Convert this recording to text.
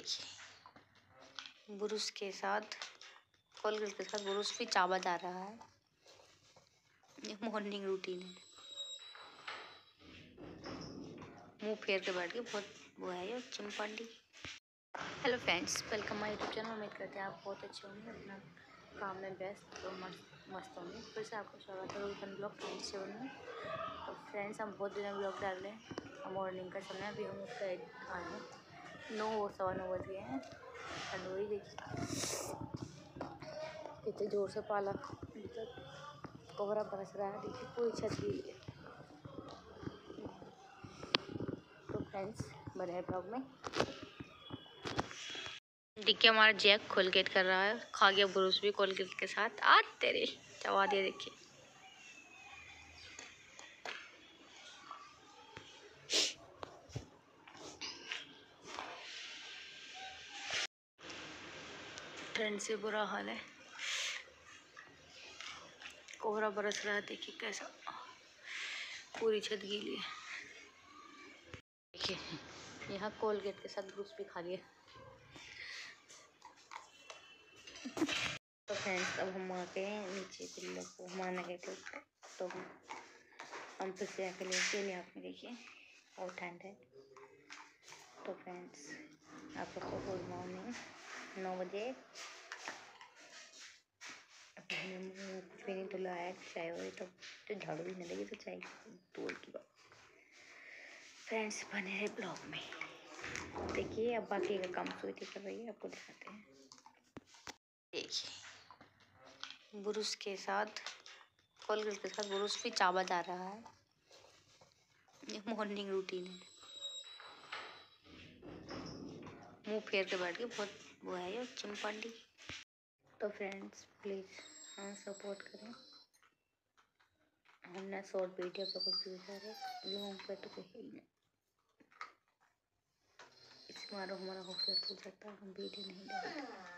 देखिए ब्रश के साथ कोलगेट के साथ ब्रश भी चाबा जा रहा है। ये मॉर्निंग रूटीन है। मुंह फेर के बैठ के बहुत वो है ये चिंपांडी। Hello friends, welcome my YouTube channel. उम्मीद करते हैं आप बहुत अच्छे होंगे, अपना काम में व्यस्त तो मस्त होंगे। फिर से आपको स्वागत है रोहन ब्लॉग 27 में। तो फ्रेंड्स, हम बहुत दिन ब्लॉग डाल रहे हैं। मॉर्निंग का समय अभी हम उसका आए हैं 9-9:15 बज गए हैं। ठंडोरी देखिए कितने ज़ोर से पाला कोहरा बरस रहा है। देखिए पूरी छत गई है। तो फ्रेंड्स, बने हैं ब्लॉग में। देखिए हमारा जैक कोलगेट कर रहा है, खा गया ब्रश भी कोलगेट के साथ। आज तेरे चबा दिया। देखिए ठंड से बुरा हाल है, कोहरा बरस रहा है। देखिए कैसा पूरी छत गीली है। देखिए यहाँ कोलगेट के साथ ब्रश भी खा लिया। तो फ्रेंड्स, अब हम आके नीचे पिल्लों को घुमाने गए थे, तो हम फिर से आके लेके यहाँ पे देखिए और ठंड है। तो फ्रेंड्स, आप सबको गुड मॉर्निंग। 9 बजे कुछ भी नहीं धुला है, चाय हो रही तो झाड़ू भी नहीं लगी तो चाय दूर की बात। फ्रेंड्स, बने रहे ब्लॉग में। देखिए अब बाकी का काम स्वीटी कर रही है, आपको दिखाते हैं। देखिए ब्रश के साथ कोलगेट के साथ ब्रश भी चाबा जा रहा है। ये मॉर्निंग रूटीन है। मुंह फेर के बैठ के बहुत वो है ये चिंपांडी। तो फ्रेंड्स, प्लीज़ हाँ सपोर्ट करें। हमने शॉर्ट वीडियो पे कुछ व्यूज आ रहे, लॉन्ग पे तो कहीं नहीं। इसमें हमारा हौसला टूट सकता है, हम वीडियो नहीं डालते।